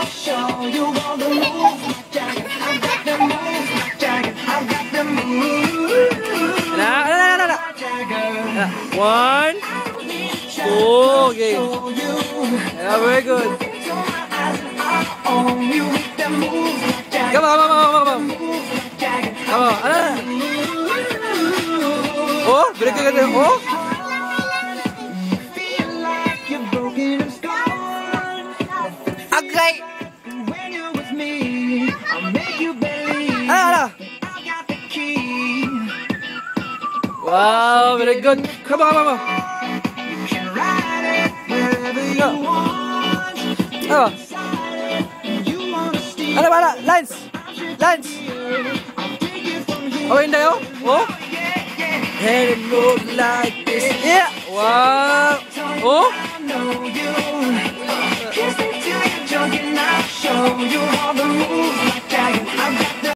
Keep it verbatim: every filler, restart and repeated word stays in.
show you all the moves like Jagger. I got the moves like Jagger. I got the moves. Nah, nah, nah, nah, nah. Jagger. One, two, okay. Yeah, very good. On you with the moves like Jagger. Come on, come on, come on, come on. Come on, ano, ano. Oh, very good. Oh. Feel like you're broken and scarred. Okay. When you're with me, I'll make you believe. Ano, ano. I got the key. Wow, very good. Come on, come on. You can ride it wherever you Go. want. Ano. You wanna steal. Ano ba, ano? Lance. Lance. I'll take it from here. Okay, tayo. Oh. And it moves like this. Yeah. Wow. Oh. I know you. Kiss me till you're drunk and I'll show you all the moves like Jagger. I got